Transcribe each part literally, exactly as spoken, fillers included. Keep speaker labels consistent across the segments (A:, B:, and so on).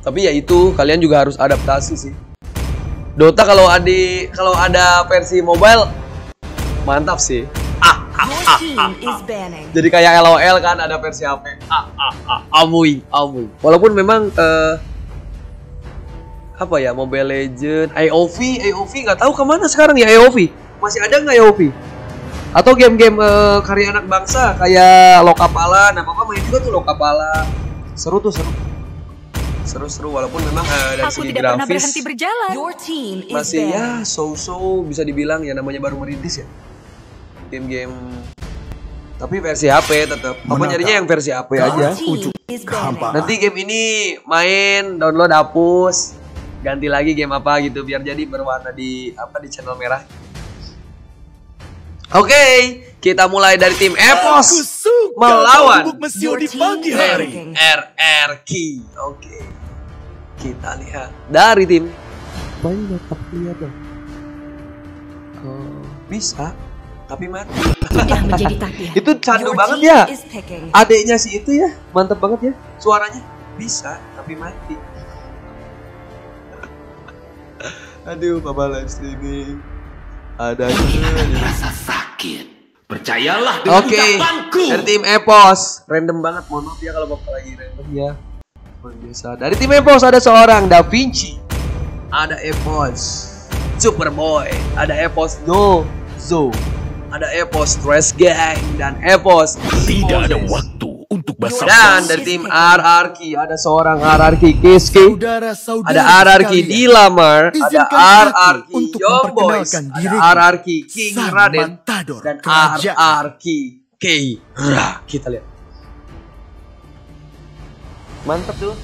A: Tapi ya itu, kalian juga harus adaptasi sih. Dota kalau ada kalau ada versi mobile mantap sih. Ah, ah, ah, ah, ah. Jadi kayak L O L kan ada versi H P. Ah, ah, ah, amuy, amuy. Walaupun memang uh, apa ya, Mobile Legend, A O V, A O V nggak tahu kemana sekarang ya. A O V masih ada nggak A O V? Atau game-game uh, karya anak bangsa kayak Lokapala, nah papa main juga tuh Lokapala. Seru tuh, seru. Seru-seru walaupun memang uh, dari
B: Aku
A: segi
B: tidak
A: grafis masih ya so-so, bisa dibilang ya namanya baru merintis ya. Game-game tapi versi H P tetap. Papa nyarinya yang versi H P aja. Nanti game ini main, download, hapus, ganti lagi game apa gitu biar jadi berwarna di apa di channel merah. Oke, okay, kita mulai dari tim Epos melawan
C: di pagi hari.
A: R R Q. Oke, okay. Kita lihat dari tim banyak lihat dong. Oh, bisa, tapi mati.
B: Sudah menjadi takdir.
A: Itu candu banget ya. Adeknya sih itu ya, mantep banget ya. Suaranya bisa, tapi mati. Aduh, Papa live streaming. Ada
C: rasa sakit. Percayalah dengan
A: okay.
C: ucapanku.
A: Dari tim Epos, random banget, mohon maaf ya kalau Bapak lagi random ya. Biasa. Dari tim Epos ada seorang Da Vinci, ada Epos Superboy, ada Epos No Zo, ada Epos Stress Gang dan Epos
C: tidak ada waktu untuk basa-basi.
A: Dan dari tim R R Q ada seorang R R Q Kiski, ada R R Q Dilamar, ada R R Q Young Boys, ada R R Q King Raden, dan R R Q K. Kita lihat. Mantap tuh.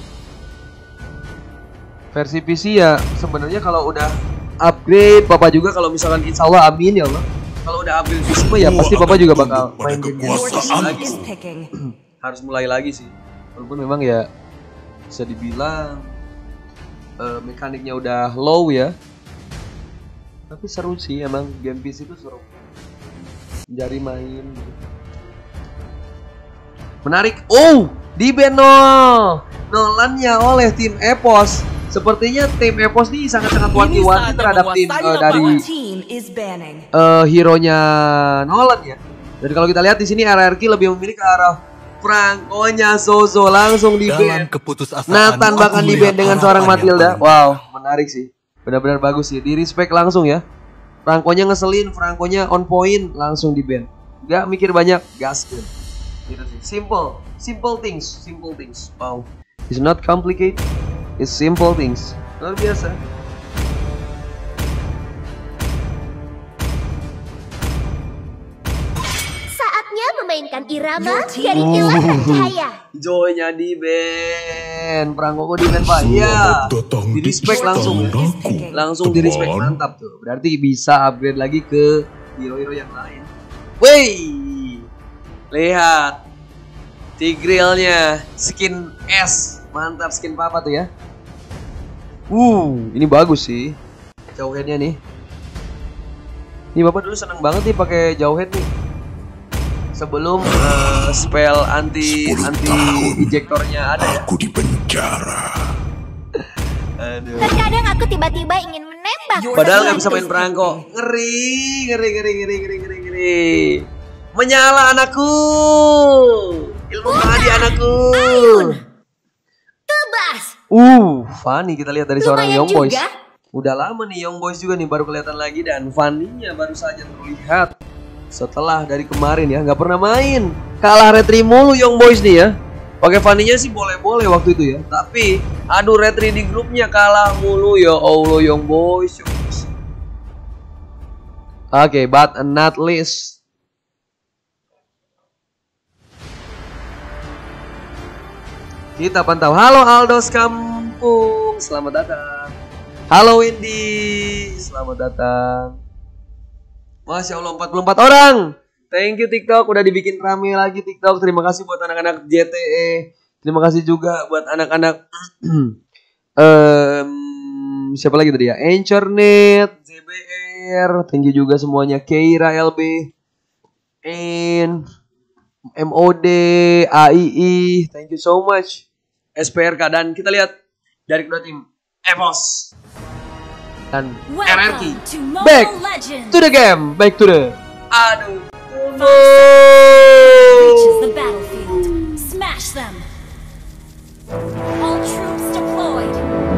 A: Versi P C ya sebenarnya kalau udah upgrade, Papa juga kalau misalkan insya Allah amin ya Allah. Kalau udah upgrade P C ya pasti Papa juga bakal main game lagi. Harus mulai lagi sih. Walaupun memang ya bisa dibilang uh, mekaniknya udah low ya. Tapi seru sih emang game P C itu seru. Jari main gitu. Menarik. Oh, di ban nol. Nolannya oleh tim Epos. Sepertinya tim Epos ini sangat-sangat wanti-wanti terhadap tim uh, dari uh, hero-nya Nolan ya. Dan kalau kita lihat di sini R R Q lebih memilih ke arah Franco-nya Zozo langsung di ban. Nathan bahkan di ban dengan seorang Matilda. Wow, menarik sih. Benar-benar bagus sih. Di respect langsung ya. Franco-nya ngeselin, Franco-nya on point, langsung di ban. Gak mikir banyak, gaskeun. Gitu sih. Simple, simple things, simple things. Wow. It's not complicated. It's simple things. Luar biasa.
D: Saatnya memainkan irama dari ilahan cahaya.
A: Joy-nya di band, Franco kok di band Pak. Iya. Di respect langsung. Langsung di respect, mantap tuh. Berarti bisa upgrade lagi ke hero-hero yang lain. Wey. Lihat. Tigrealnya skin S. Mantap skin Papa tuh ya. Uh, ini bagus sih. Jauh headnya nih. Ini Bapak dulu seneng banget nih pakai jauh head nih. Sebelum uh, spell anti anti ejectornya ada ya.
C: Aku di penjara.
A: Aduh.
D: Terkadang aku tiba-tiba ingin menembak.
A: Padahal nggak bisa main perangko. Ngeri, ngeri, ngeri, ngeri, ngeri, ngeri, ngeri. Menyala anakku. Ilmu padi anakku.
D: Ayun. Tebas.
A: Uh, Fanny kita lihat dari seorang
D: Lumayan
A: Young Boys.
D: juga.
A: Udah lama nih Young Boys juga nih baru kelihatan lagi, dan Fanny-nya baru saja terlihat setelah dari kemarin ya, nggak pernah main. Kalah retri mulu Young Boys nih ya. Pakai Fanny-nya sih boleh-boleh waktu itu ya. Tapi aduh retri di grupnya kalah mulu ya Allah Young Boys. Young Boys. Oke, okay, but not least. Kita pantau. Halo Aldos Kampung, selamat datang. Halo Windy, selamat datang. Masya Allah empat puluh empat orang. Thank you TikTok, udah dibikin rame lagi TikTok. Terima kasih buat anak-anak J T E. Terima kasih juga buat anak-anak um, siapa lagi tadi ya? Anchornet, Z B R. Thank you juga semuanya. Keira L B, N, M O D, A I I. Thank you so much. S P R K, dan kita lihat dari kedua tim EPOS dan R R Q. Back to the game, back to the. Aduh.
B: Reaches the battlefield. Smash them. All troops deployed.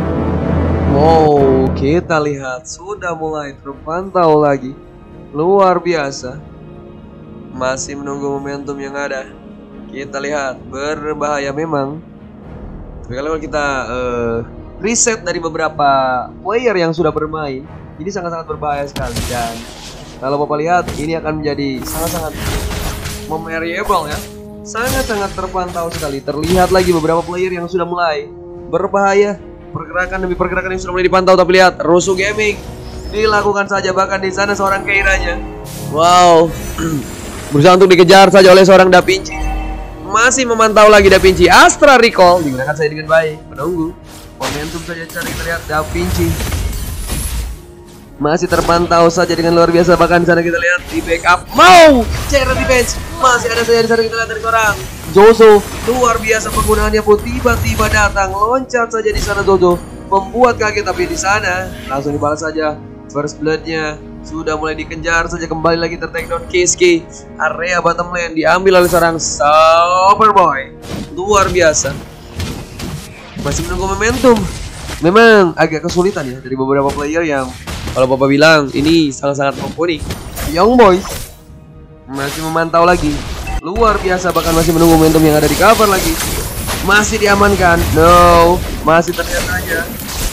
A: Wow, kita lihat sudah mulai terpantau lagi. Luar biasa. Masih menunggu momentum yang ada. Kita lihat berbahaya memang. Tapi kalau kita uh, riset dari beberapa player yang sudah bermain, ini sangat-sangat berbahaya sekali. Dan kalau Bapak lihat, ini akan menjadi sangat-sangat memariable ya. Sangat-sangat terpantau sekali. Terlihat lagi beberapa player yang sudah mulai berbahaya. Pergerakan demi pergerakan yang sudah mulai dipantau. Tapi lihat, Rusuh Gaming dilakukan saja, bahkan di sana seorang Keiranya. Wow. Berusaha untuk dikejar saja oleh seorang Da Vinci. Masih memantau lagi Da Vinci. Astra Recall digunakan saja dengan baik. Menunggu momentum saja cari, kita lihat Da Vinci masih terpantau saja dengan luar biasa. Bahkan di sana kita lihat di backup mau Charon Defense. Masih ada saja di sana kita lihat dari seorang Zozo. Luar biasa penggunaannya pun tiba-tiba datang, loncat saja di sana Zozo, membuat kaget. Tapi di sana langsung dibalas saja. First bloodnya sudah mulai dikejar saja, kembali lagi ter-take down Kiski. Area bottom lane diambil oleh seorang Superboy. Luar biasa. Masih menunggu momentum. Memang agak kesulitan ya dari beberapa player yang kalau Bapak bilang ini sangat-sangat mumpuni. Young Boys masih memantau lagi. Luar biasa, bahkan masih menunggu momentum yang ada di cover lagi. Masih diamankan. No, masih terlihat aja.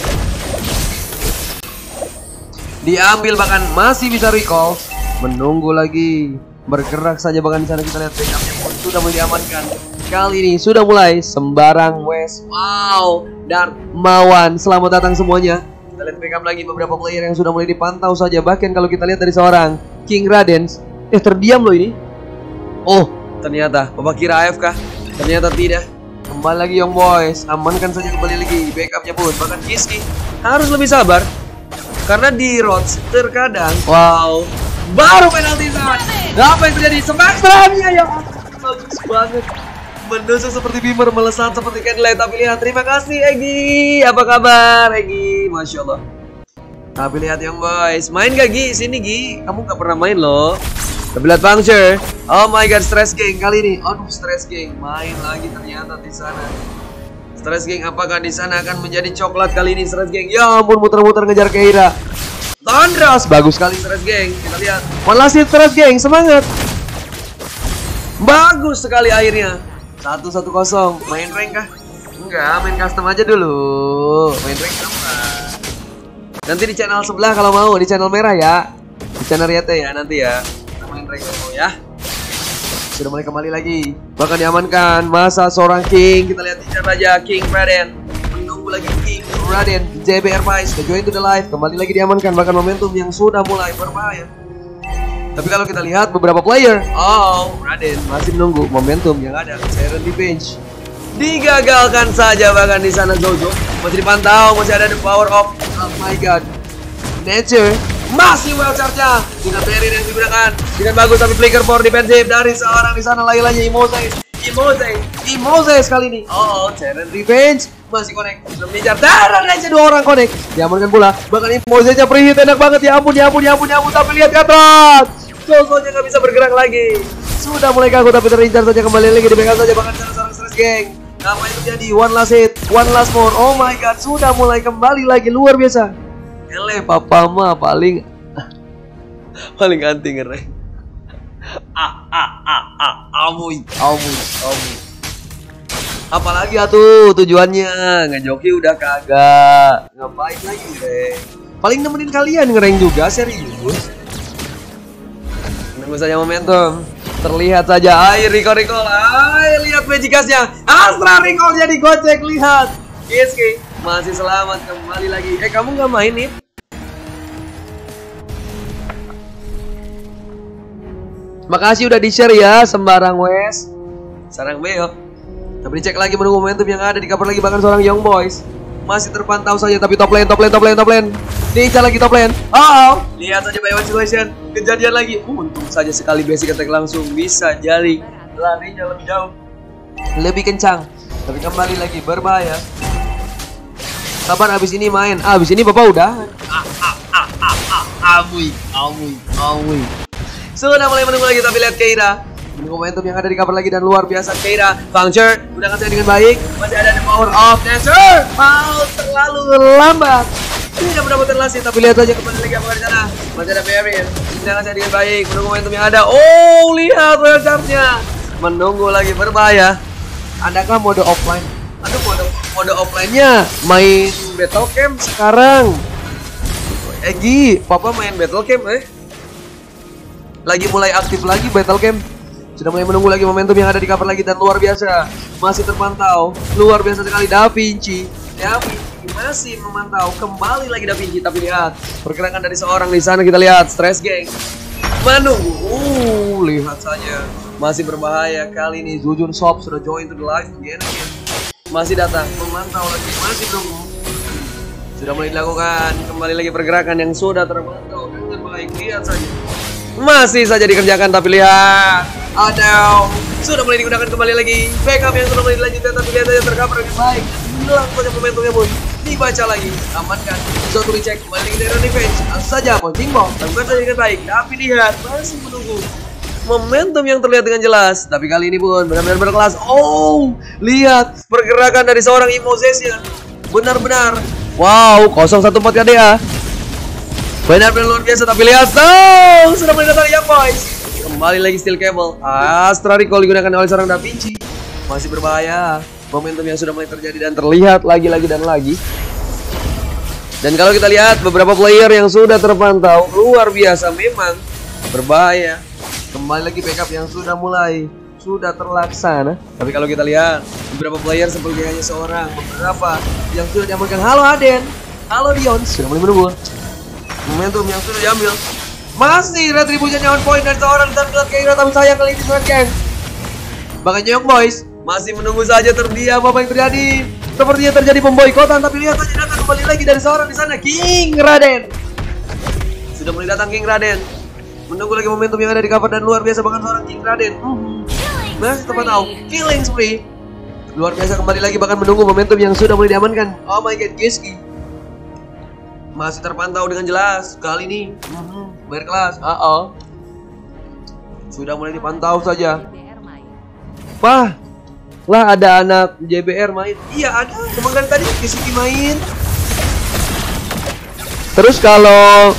A: Diambil, bahkan masih bisa recall. Menunggu lagi. Bergerak saja, bahkan di sana kita lihat backupnya pun sudah mulai diamankan. Kali ini sudah mulai sembarang West. Wow, dan Mawan, selamat datang semuanya. Kita lihat backup lagi beberapa player yang sudah mulai dipantau saja. Bahkan kalau kita lihat dari seorang King Radens, eh terdiam loh ini. Oh, ternyata Bapak kira A F K. Ternyata tidak. Kembali lagi Young Boys, amankan saja kembali lagi. Backupnya pun, bahkan Kiski harus lebih sabar. Karena di Rhodes terkadang, wow, baru penalti saat. Apa yang terjadi? Smackdown-nya ya, bagus banget. Menusuk seperti Bimmer, melesat seperti Candlelight. Tapi lihat, terima kasih Egi. Apa kabar Egi? Masya Allah. Tapi lihat Young Boys, main gak Gi? Sini Gi, kamu gak pernah main loh. Tapi lihat Puncture. Oh my god, Stress Gang kali ini. Aduh, Stress Gang main lagi ternyata di sana. Stress Gang, apakah di sana akan menjadi coklat kali ini Stress Gang? Ya ampun, muter-muter ngejar Keira. Thunders, bagus sekali Stress Gang. Kita lihat. One last hit Stress Gang, semangat. Bagus sekali akhirnya. Satu satu kosong. Main rank kah? Enggak, main custom aja dulu. Main rank apa? Nanti di channel sebelah kalau mau, di channel merah ya. Di channel Riete ya nanti ya. Kita main rank mau ya. Sudah mulai kembali lagi. Bahkan diamankan masa seorang King. Kita lihat di aja King Raden. Menunggu lagi King Raden. J B R Vice ke join to the live. Kembali lagi diamankan. Bahkan momentum yang sudah mulai berbahaya. Tapi kalau kita lihat beberapa player, oh Raden masih menunggu momentum yang ada. Charon Defense digagalkan saja, bahkan di sana Zozo masih dipantau, masih ada the power of, oh my god, Nature masih well charge-nya dengan Perry yang digunakan dengan bagus, tapi flicker for defensive dari seorang di sana lagi-lagi Imose, Imose, Imose kali ini. Oh, Charon Defense masih connect, belum ngejar darah aja dua orang connect, diamankan pula, bahkan Imose-nya pre-hit enak banget, ya ampun, ya ampun, ya ampun, ya ampun, tapi lihat ke atas. Zozo-nya nggak bisa bergerak lagi. Sudah mulai kaku tapi terincar saja, kembali lagi dipegang saja, bahkan sana seorang Stress Gang. Apa yang terjadi? One last hit, one last more. Oh my god, sudah mulai kembali lagi, luar biasa. Ele papa mah paling paling anti ngereng. Ah ah ah ah amuy, amuy, amuy. Apalagi atuh tujuannya ngejoki udah kagak. Ngapain lagi ngereng? Paling nemenin kalian ngereng juga, serius. Tunggu saja momentum. Terlihat saja air recall recall. Air lihat magicasnya. Astra recall jadi gocek, lihat. Kiski masih selamat kembali lagi. Eh kamu nggak main nih? Makasih udah di share ya sembarang wes. Sarang beo. Tapi dicek lagi menunggu momentum yang ada di cover lagi, bahkan seorang Young Boys masih terpantau saja, tapi top lane, top lane, top lane, top lane. Diincar lagi top lane. Oh, lihat saja by one situation. Kejadian lagi. Untung saja sekali basic attack langsung bisa jadi larinya lebih jauh, lebih kencang. Tapi kembali lagi berbahaya. Sabar, abis ini main. Ah, abis ini bapak udah. Ah, ah, ah, ah, ah, amui, amui, amui. Sudah mulai menunggu lagi, tapi lihat Keira. Menunggu momentum yang ada di cover lagi dan luar biasa Keira. Puncture, udah ngasih dengan baik. Masih ada the power of Dancer. Mau terlalu lambat. Tidak mendapatkan lasih, tapi lihat saja kembali lagi apa di sana. Masih ada Beryl. Udah ngasih dengan baik. Menunggu momentum yang ada. Oh, lihat royal charge-nya. Menunggu lagi berbahaya. Adakah mode offline? Aduh, mode mode offline-nya main battle camp sekarang. Egi, papa main battle camp eh? Lagi mulai aktif lagi battle camp. Sudah mulai menunggu lagi momentum yang ada di cover lagi dan luar biasa. Masih terpantau, luar biasa sekali Da Vinci. Da Vinci masih memantau, kembali lagi Da Vinci. Tapi lihat pergerakan dari seorang di sana, kita lihat Stress Gang menunggu. Uh, lihat saja. Masih berbahaya kali ini. Zujun Shop sudah join to the live again. Masih datang, memantau lagi, masih menunggu. Sudah mulai dilakukan, kembali lagi pergerakan yang sudah terpantau dengan baik. Lihat saja, masih saja dikerjakan, tapi lihat, ada sudah mulai digunakan kembali lagi. Backup yang sudah mulai dilanjutkan, tapi lihat saja tercover dengan baik. Hilang saja momentumnya pun, dibaca lagi, amankan. Suatu dicek kembali lagi dari revenge. Langsung saja, punching ball, lakukan saja dengan baik. Tapi lihat, masih menunggu momentum yang terlihat dengan jelas, tapi kali ini pun benar-benar berkelas. Oh, lihat pergerakan dari seorang Immozation, benar-benar wow. Nol satu empat K D A, benar-benar luar biasa. Tapi lihat, oh, sudah mulai datang Young Boys. Kembali lagi Steel Cable. Astra Recall digunakan oleh seorang Da Vinci. Masih berbahaya, momentum yang sudah mulai terjadi dan terlihat lagi-lagi dan lagi. Dan kalau kita lihat beberapa player yang sudah terpantau, luar biasa memang berbahaya. Kembali lagi backup yang sudah mulai sudah terlaksana. Tapi kalau kita lihat beberapa player seperti hanya seorang, beberapa yang sudah diamankan. Halo Aden, halo Dion, sudah mulai menunggu momentum yang sudah diambil. Masih retribution on point dari seorang dan Keira, tapi sayang kali ini Stress Gang. Bahkan Young Boys masih menunggu saja terdiam apa yang terjadi. Sepertinya terjadi pemboikotan, tapi lihat saja datang kembali lagi dari seorang di sana, King Raden. Sudah mulai datang King Raden. Menunggu lagi momentum yang ada di cover dan luar biasa bahkan seorang King Raden. Masih tepat tahu, killing spree. Luar biasa kembali lagi bahkan menunggu momentum yang sudah mulai diamankan. Oh my god, Kiski masih terpantau dengan jelas kali ini. Berkelas, uh oh. Sudah mulai dipantau saja. Wah, lah ada anak J B R main. Iya ada, cuma kan tadi Kiski main. Terus kalau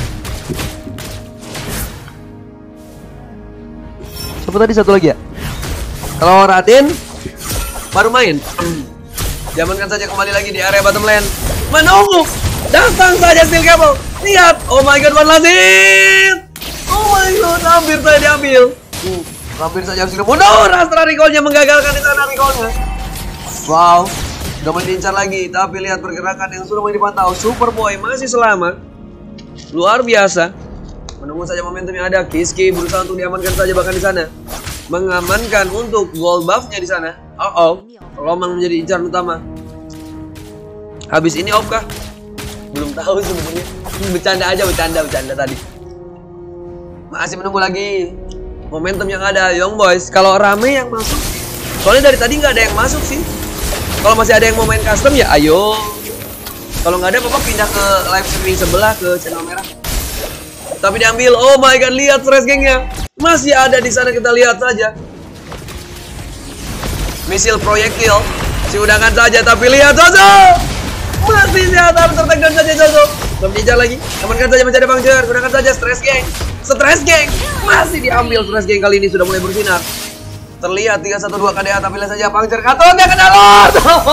A: apa tadi satu lagi ya? Kalau Raden baru main. Diamankan saja kembali lagi di area bottom lane. Menunggu. Datang saja Steel Cable. Lihat. Oh my god, one last hit. Oh my god, hampir saja diambil. Uh, hampir saja harus mundur. Astra Recall-nya menggagalkan di sana Recall-nya. Wow. Sudah mulai diincar lagi, tapi lihat pergerakan yang sudah mulai dipantau. Superboy masih selamat. Luar biasa. Menunggu saja momentum yang ada. Kiski berusaha untuk diamankan saja bahkan di sana. Mengamankan untuk gold buff-nya di sana. Oh oh. Romang menjadi incaran utama. Habis ini off kah? Belum tahu sebenarnya. Bercanda aja, bercanda, bercanda tadi. Masih menunggu lagi momentum yang ada Young Boys. Kalau rame yang masuk. Soalnya dari tadi nggak ada yang masuk sih. Kalau masih ada yang mau main custom ya ayo. Kalau nggak ada Bapak pindah ke live streaming sebelah ke channel merah. Tapi diambil. Oh my god, lihat Stress Gang-nya. Masih ada di sana, kita lihat saja. Misil proyektil. Siudakan saja, tapi lihat Zozo. Masih sehat, tertekan saja Zozo. Belum dijar lagi. Amankan saja mencari puncture. Gunakan saja Stress Gang. Stress Gang. Masih diambil Stress Gang kali ini sudah mulai bersinar. Terlihat tiga satu dua K D A, tapi lihat saja puncture katanya kena Lord.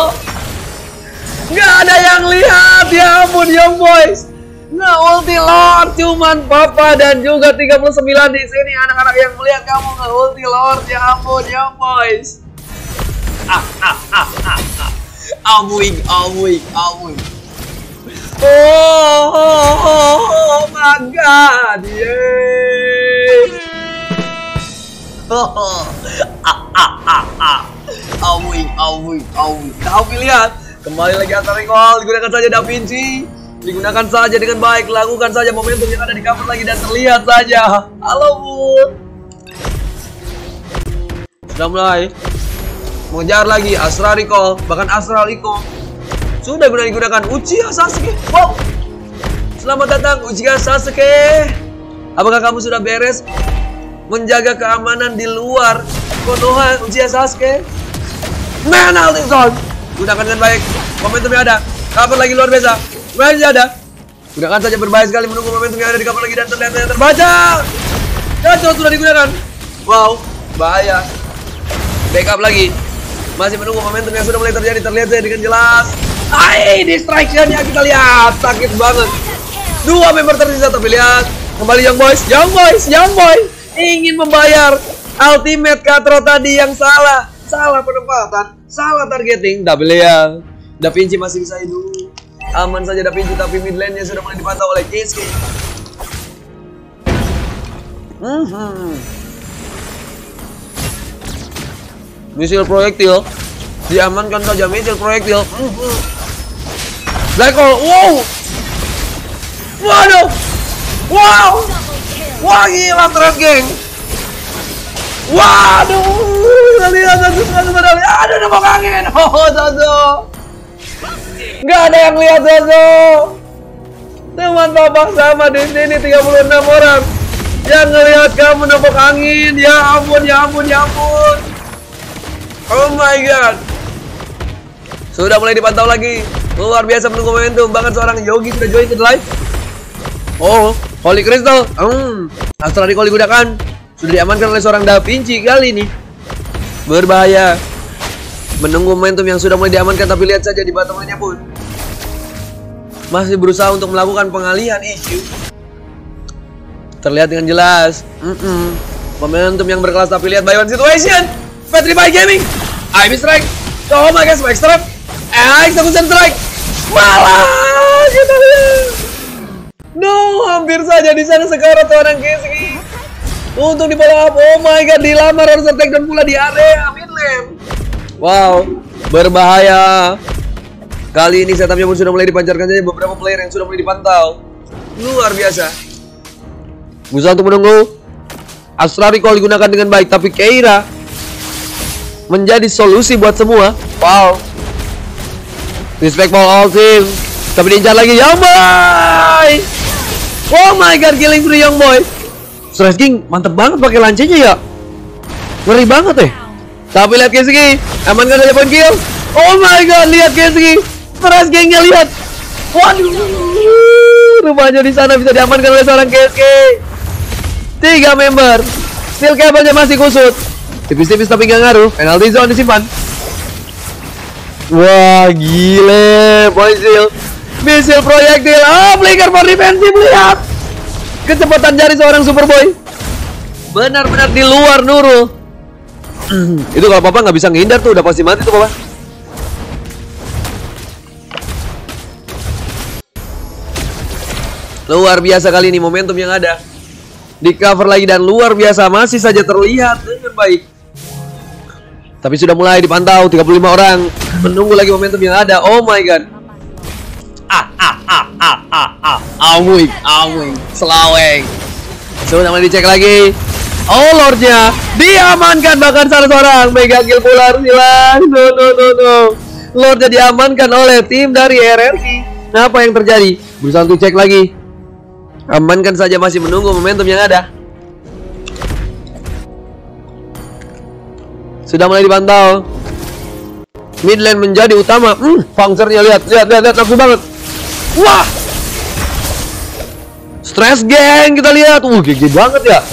A: Gak ada yang lihat. Ya ampun Young Boys. Nah, ulti Lord cuman Papa dan juga tiga puluh sembilan di sini anak-anak yang melihat kamu nge ulti Lord. Ya ampun Young Boys. Ah ah ah ah ah. Amuing, amuing, amuing. Oh, oh, oh, oh my god. Yeay. Oh, ah ah ah ah. Amuing, amuing, amuing. Tapi lihat, kembali lagi Astra Recall, digunakan saja Da Vinci. Digunakan saja dengan baik, lakukan saja momentum yang ada di cover lagi dan terlihat saja. Halo Bun. Sudah mulai mengejar lagi Astra Recall, bahkan Astra Recall Sudah guna digunakan Uchiha Sasuke. Wow. Selamat datang Uchiha Sasuke. Apakah kamu sudah beres menjaga keamanan di luar Konoha, Uchiha Sasuke? Man, Altison. Gunakan dengan baik. Momentum yang ada. Cover lagi luar biasa. Masih ada. Gunakan saja, berbahaya sekali menunggu momentum yang ada di cover lagi dan terlihat yang terbaca. Gacor sudah digunakan. Wow, bahaya. Backup lagi. Masih menunggu momentum yang sudah mulai terjadi. Terlihat saya dengan jelas. Hai, distraction-nya kita lihat. Sakit banget. Dua member tersisa, tapi lihat. Kembali Young Boys. Young Boys, Young Boys. Ingin membayar ultimate Katro tadi yang salah. Salah penempatan. Salah targeting. Double ya. Da Vinci masih bisa hidup. Aman saja Da Vinci, tapi mid lane-nya sudah mulai dipantau oleh Keisuke. Mm-hmm. Misil proyektil. Diamankan saja misil proyektil. Mm-hmm. Black hole. Wow. Waduh. Wow. Wah, gila Trap Gang. Waduh. Lihat satu satu medali. Aduh, udah mau kangen. Oh, Zozo. Gak ada yang lihat Zozo. Teman bapak sama di sini tiga puluh enam orang yang ngelihat kamu nembak angin. Ya ampun, ya ampun, ya ampun. Oh my god. Sudah mulai dipantau lagi. Luar biasa menunggu momentum. Bahkan seorang Yogi sudah join ke live. Oh, Holy Crystal. Hmm, Astral Recall digunakan. Sudah diamankan oleh seorang Da Vinci kali ini. Berbahaya. Menunggu momentum yang sudah mulai diamankan, tapi lihat saja di bottom lane-nya pun masih berusaha untuk melakukan pengalihan isu. Terlihat dengan jelas. Mm -mm. Momentum yang berkelas, tapi lihat by one situation. Petri by Gaming. I miss strike. Oh my god, spike strike. Execution strike. Malah kita lihat. No, hampir saja di sana sekarang seorang Keisuke untuk di follow up. Oh my god, dilamar harus attack dan pula di area mid lane. Wow, berbahaya. Kali ini setupnya pun sudah mulai dipancarkan saja beberapa player yang sudah mulai dipantau. Luar biasa. Berusaha untuk menunggu. Astral Recall digunakan dengan baik, tapi Keira menjadi solusi buat semua. Wow. Respect for all team. Tapi diincar lagi Young Boy. Oh my god, killing free Young Boy. Stress King mantep banget pakai lancenya ya. Ngeri banget ya. Tapi lihat Keisuke, amankan saja point kill. Oh my god, lihat Keisuke. Stress King-nya lihat. Waduh. Rupanya di sana bisa diamankan oleh seorang Keisuke. Tiga member. Steel cable-nya masih kusut. Tipis-tipis tapi nggak ngaruh. Penalty zone disimpan. Wah, gile, Boyzil. Misil proyektil. Oh, flicker for defensive, lihat. Kecepatan jari seorang Superboy. Benar-benar di luar Nurul. Itu kalau papa nggak bisa ngehindar tuh udah pasti mati tuh papa. Luar biasa kali ini momentum yang ada. Di cover lagi dan luar biasa masih saja terlihat dengan baik. Tapi sudah mulai dipantau tiga puluh lima orang. Menunggu lagi momentum yang ada. Oh my god. Ah ah ah ah ah ah. Awing, awing, selaweng. Sudah mulai dicek lagi. Oh, Lordnya diamankan, bahkan salah seorang mega kill pula. Silang. No no no no. Lordnya diamankan oleh tim dari R R Q. Nah, apa yang terjadi? Berusaha untuk cek lagi. Amankan saja, masih menunggu momentum yang ada. Sudah mulai dipantau. Mid lane menjadi utama. Hmm, Fangsernya lihat, lihat, lihat, lihat, nafsu banget. Wah. Stress Gang kita lihat. Uh, G G banget ya.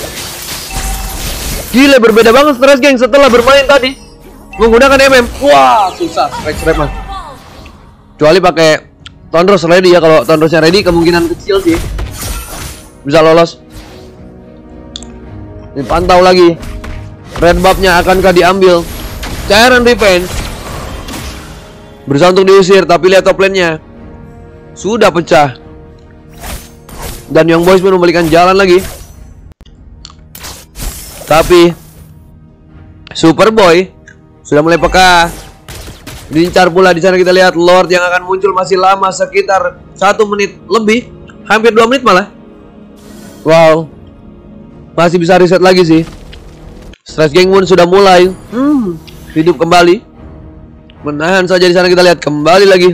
A: Gila, berbeda banget Stress Gang setelah bermain tadi menggunakan M M. Wah, susah strike strike mah. Kecuali pakai Thundros ready ya. Kalau Thundrosnya ready kemungkinan kecil sih bisa lolos. Dipantau lagi. Red buff-nya akankah diambil? Cairan defense. Berusaha untuk diusir, tapi lihat top lane-nya sudah pecah. Dan Young Boys pun membalikan jalan lagi. Tapi Superboy sudah mulai peka. Diincar pula di sana, kita lihat Lord yang akan muncul masih lama, sekitar satu menit lebih, hampir dua menit malah. Wow, masih bisa reset lagi sih. Stress Gang pun sudah mulai hmm, hidup kembali. Menahan saja di sana, kita lihat kembali lagi.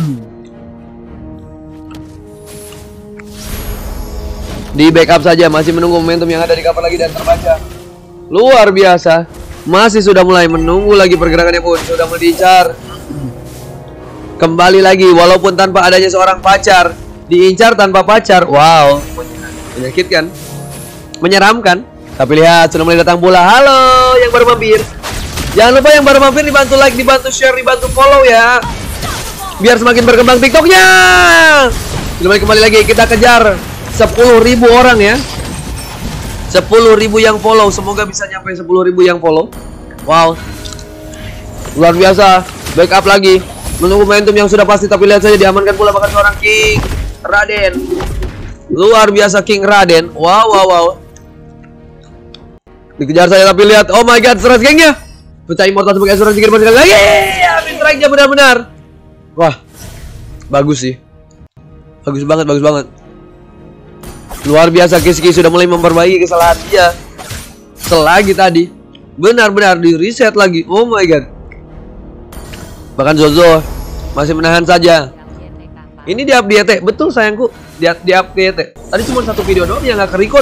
A: Di backup saja, masih menunggu momentum yang ada di cover lagi dan terbaca. Luar biasa. Masih sudah mulai menunggu lagi pergerakannya pun sudah diincar. Kembali lagi walaupun tanpa adanya seorang pacar, diincar tanpa pacar. Wow, menyakitkan, menyeramkan. Tapi lihat sudah mulai datang pula. Halo yang baru mampir. Jangan lupa yang baru mampir dibantu like, dibantu share, dibantu follow ya, biar semakin berkembang TikToknya. Sudah mulai kembali lagi, kita kejar sepuluh ribu orang ya. sepuluh ribu yang follow, semoga bisa nyampe sepuluh ribu yang follow. Wow, luar biasa. Backup lagi, menunggu momentum yang sudah pasti. Tapi lihat saja diamankan pula bahkan seorang King Raden. Luar biasa King Raden. Wow wow wow. Dikejar saya tapi lihat, oh my god, seras gengnya. Pecah immortal sebagai asuransi kiri sekali lagi. Amin, strike-nya benar-benar. Wah, bagus sih. Bagus banget, bagus banget. Luar biasa, Kiski sudah mulai memperbaiki kesalahan dia selagi tadi. Benar-benar di reset lagi. Oh my god. Bahkan Zozo masih menahan saja. Ini di up D T. Betul sayangku, di, di up D T. Tadi cuma satu video doang yang gak ke-record.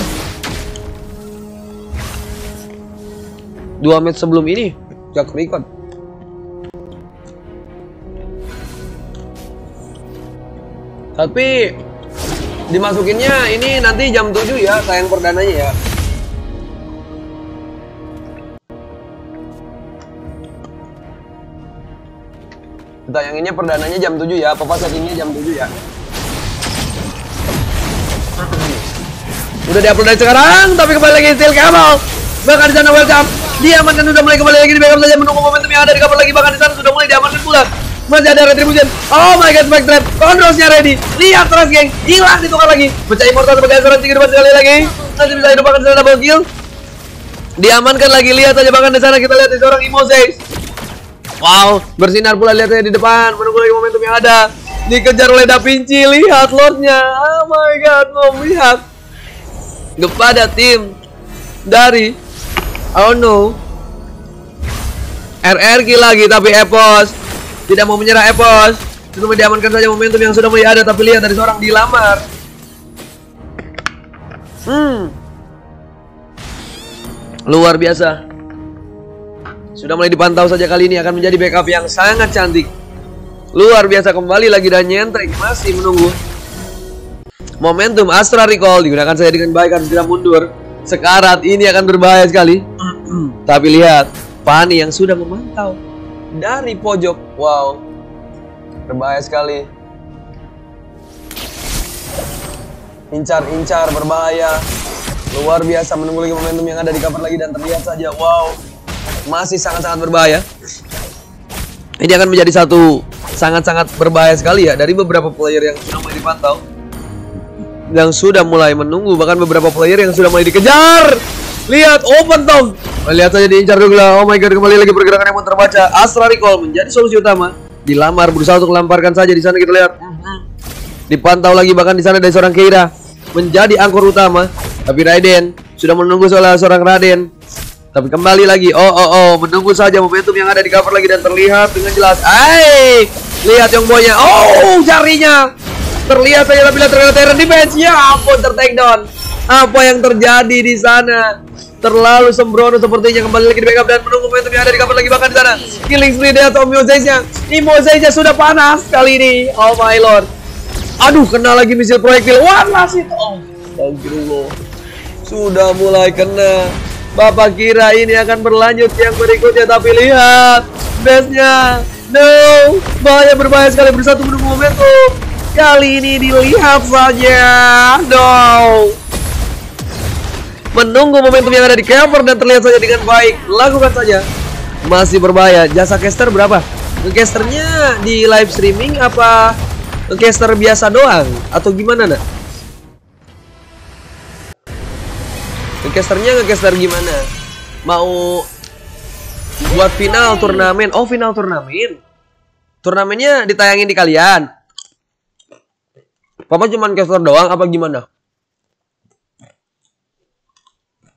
A: Dua match sebelum ini gak ke-record. Tapi dimasukinnya ini nanti jam tujuh ya, tayang perdananya ya. Tayanginnya perdananya jam tujuh ya, Papa settingnya jam tujuh ya. Udah di-upload dari sekarang, tapi kembali lagi Steel Camel. Bahkan di sana welcome. Diamankan sudah mulai kembali lagi di backup saja menunggu momentum yang ada di cover lagi. Bahkan di sana sudah mulai diamankan pula. Masih ada retribution. Oh my god, back trap. Controlsnya ready. Lihat terus geng. Hilang ditukar lagi. Pecah immortal sebagai asuransi kedepan sekali lagi. Nanti bisa hidup bahkan di sana double kill. Diamankan lagi. Lihat aja bahkan di sana kita lihat di seorang Imozes. Wow, bersinar pula lihat aja di depan. Menunggu lagi momentum yang ada. Dikejar oleh Da Vinci. Lihat lordnya. Oh my god, mau lihat kepada tim dari oh no R R Q lagi, tapi Epos tidak mau menyerah. Epos cuma diamankan saja momentum yang sudah mulai ada. Tapi lihat dari seorang dilamar. Hmm, luar biasa. Sudah mulai dipantau saja kali ini akan menjadi backup yang sangat cantik. Luar biasa, kembali lagi dan nyentrik masih menunggu momentum. Astra Recall digunakan saja dengan baik, harus tidak mundur. Sekarat ini akan berbahaya sekali. Tapi lihat Fanny yang sudah memantau dari pojok. Wow, berbahaya sekali. Incar-incar berbahaya. Luar biasa, menunggu lagi momentum yang ada di cover lagi dan terlihat saja. Wow, masih sangat-sangat berbahaya. Ini akan menjadi satu sangat-sangat berbahaya sekali ya dari beberapa player yang sudah mulai dipantau, yang sudah mulai menunggu, bahkan beberapa player yang sudah mulai dikejar. Lihat open tong. Lihat saja diincar dulu lah. Oh my god, kembali lagi pergerakan yang pun terbaca. Astra Recall menjadi solusi utama. Dilamar, berusaha untuk melamparkan saja di sana, kita lihat. Dipantau lagi bahkan di sana dari seorang Keira menjadi angkor utama. Tapi Raiden sudah menunggu soal seorang Raden. Tapi kembali lagi. Oh oh oh, menunggu saja momentum yang ada di cover lagi dan terlihat dengan jelas. Hai, lihat yang boynya. Oh, jarinya terlihat saja, tapi lihat terlihat Terran defense. Ya ampun, ter-take down. Apa yang terjadi di sana? Terlalu sembrono sepertinya. Kembali lagi di backup dan menunggu momentum yang ada di cover lagi bahkan di sana. Killing spree dari atau Imozesnya. Imozesnya sudah panas kali ini. Oh my lord. Aduh, kena lagi misil proyektil. Wah, lasit. Oh, astagfirullah. Sudah mulai kena. Bapak kira ini akan berlanjut yang berikutnya, tapi lihat base-nya. No, bahaya, berbahaya sekali. Bersatu menunggu momentum. Kali ini dilihat saja. No, menunggu momentum yang ada di cover dan terlihat saja dengan baik. Lakukan saja. Masih berbahaya. Jasa caster berapa? Casternya di live streaming apa caster biasa doang atau gimana nak? Casternya nge-caster gimana? Mau buat final turnamen? Oh, final turnamen. Turnamennya ditayangin di kalian. Papa cuman caster doang apa gimana?